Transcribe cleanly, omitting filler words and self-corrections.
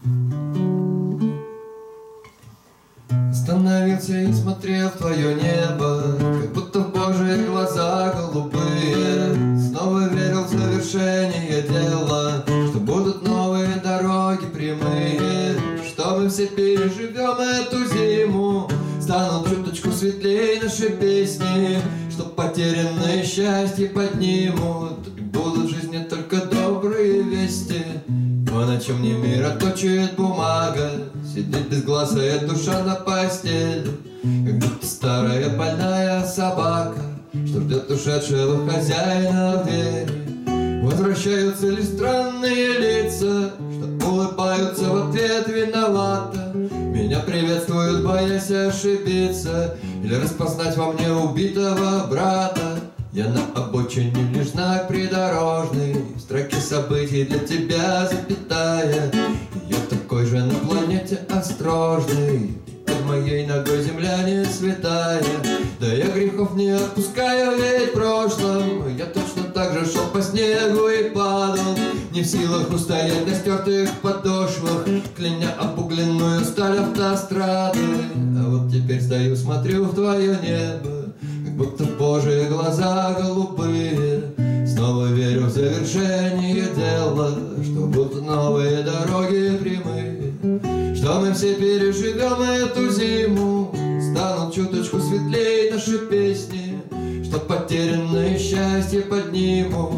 Остановился и смотрел в твое небо, как будто в Божьи глаза голубые. Снова верил в завершение дела, что будут новые дороги прямые, что мы все переживем эту зиму, станут чуточку светлее наши песни, что потерянное счастье поднимут, и будут в жизни только добрые вести. Но на чем не мироточит бумага, сидит безгласая душа на постели, как будто старая больная собака, что ждет ушедшего хозяина в двери. Возвращаются ли странные лица, что улыбаются в ответ виновата, меня приветствуют, боясь ошибиться или распознать во мне убитого брата. Я на обочине лишь знак придорожный, в строке событий для тебя запятая. Я такой же на планете осторожный, под моей ногой земля не святая. Да я грехов не отпускаю, ведь в прошлом я точно так же шел по снегу и падал, не в силах устоять на стертых подошвах, кляня обугленную сталь автострады. А вот теперь стою, смотрю в твое небо, как будто в Божьи глаза голубые. Снова верю в завершение дела, что будут новые дороги прямые, что мы все переживем эту зиму, станут чуточку светлее наши песни, что потерянное счастье поднимут,